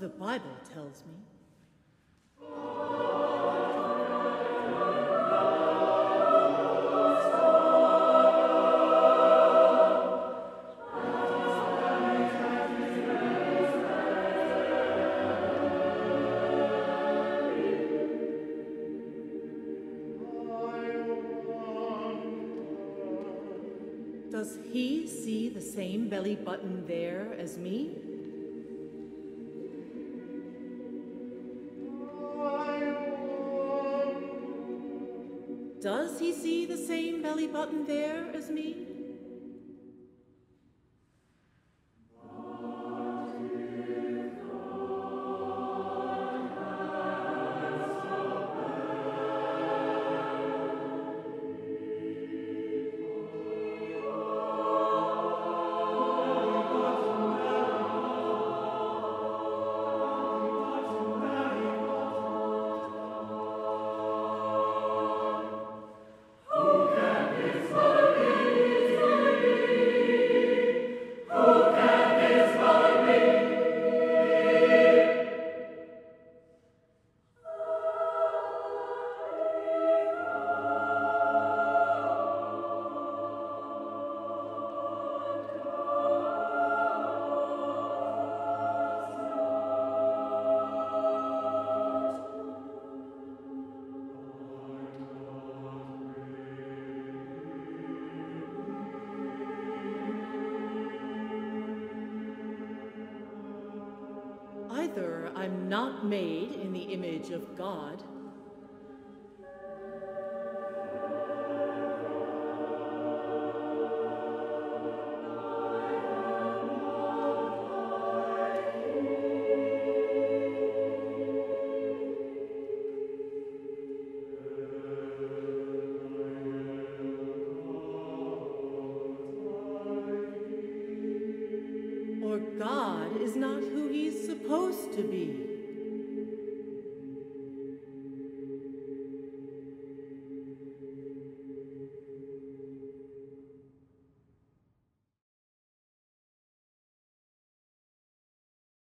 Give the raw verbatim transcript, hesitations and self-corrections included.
the Bible tells me. Does he see the same belly button there as me? Does he see the same belly button there as me? Either I'm not made in the image of God, or God is not who he's supposed to be.